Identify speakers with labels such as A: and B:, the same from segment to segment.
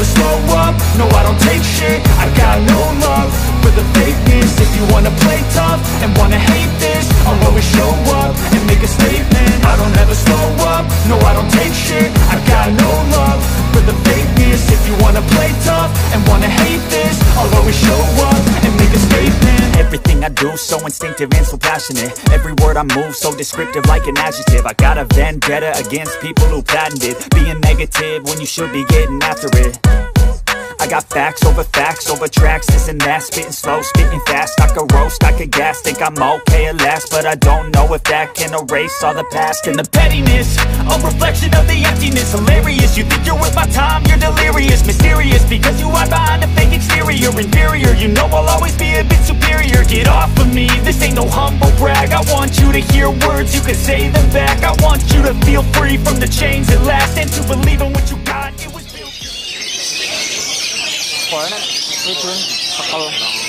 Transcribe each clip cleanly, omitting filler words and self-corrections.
A: never slow up, no I don't take shit. I got no love for the fakeness. If you wanna play tough and wanna hate this, I'll always show up and make a statement. I don't ever slow up, no I don't take shit. I got no love for the fakeness. If you wanna play tough and wanna hate this, I'll always show up and make a statement.
B: Everything I do so instinctive and so passionate. Every word I move so descriptive like an adjective. I got a vendetta against people who patented being negative when you should be getting after it. I got facts over tracks, this and that. Spitting slow, spitting fast, I could roast, I could gas. Think I'm okay at last, but I don't know if that can erase all the past. And the pettiness, a reflection of the emptiness. Hilarious, you think you're worth my time, you're delirious. Mysterious, because you hide behind a fake exterior. Inferior, you know I'll always be a bit superior. Get off of me, this ain't no humble brag. I want you to hear words, you can say them back. I want you to feel free from the chains at last, and to believe in what you got. It was built.
C: Pokoknya turun sekal.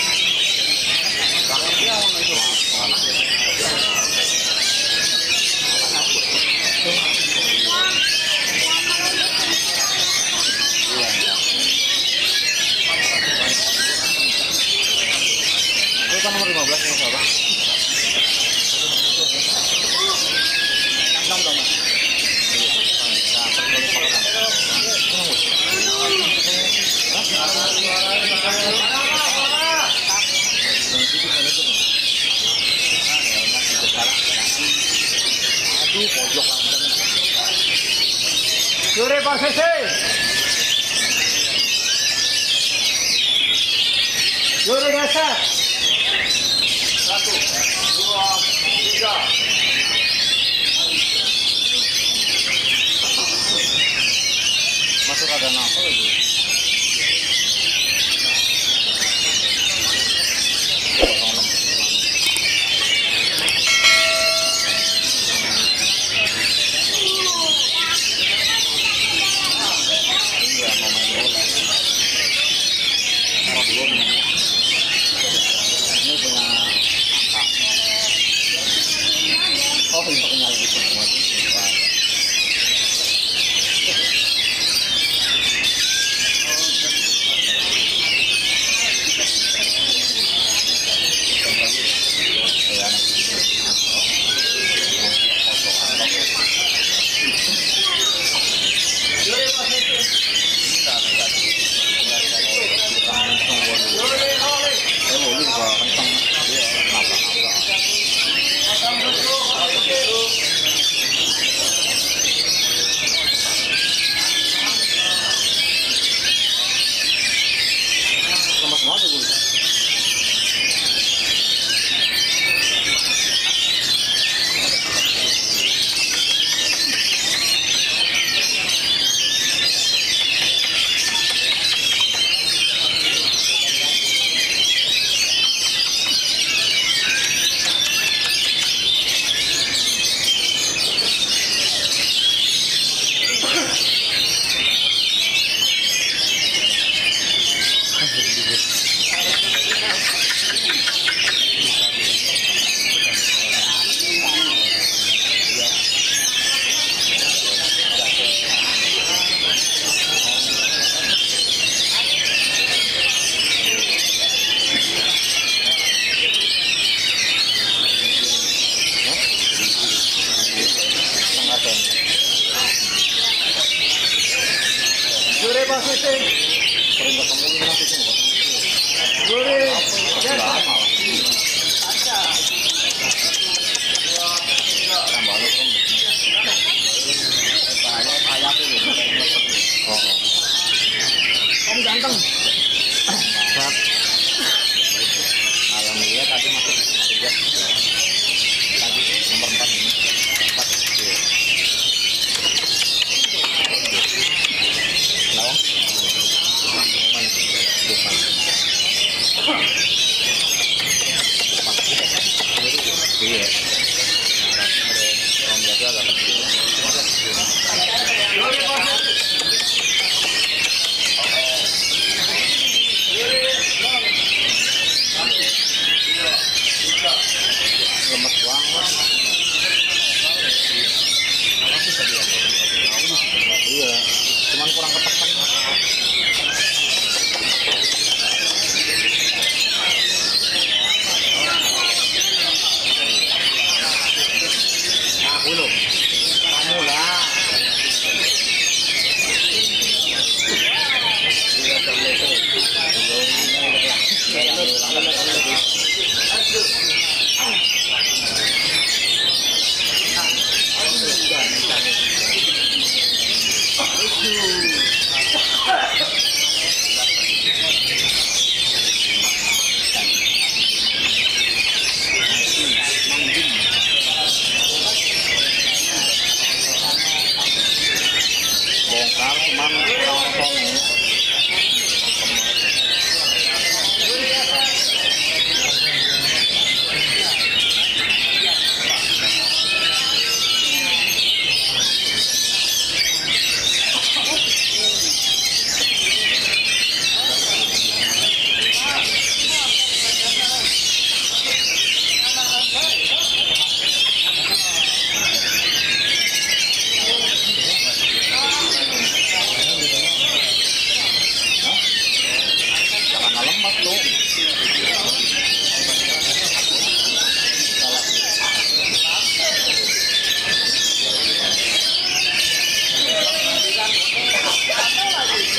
C: Itu kan nomor 15 yang salah. Yuri posisi. Yuri geser. 1, 2, 3. Masuk ada nafas itu.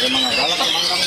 C: Emang galak emang kamu.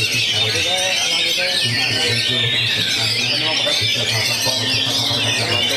D: Nomor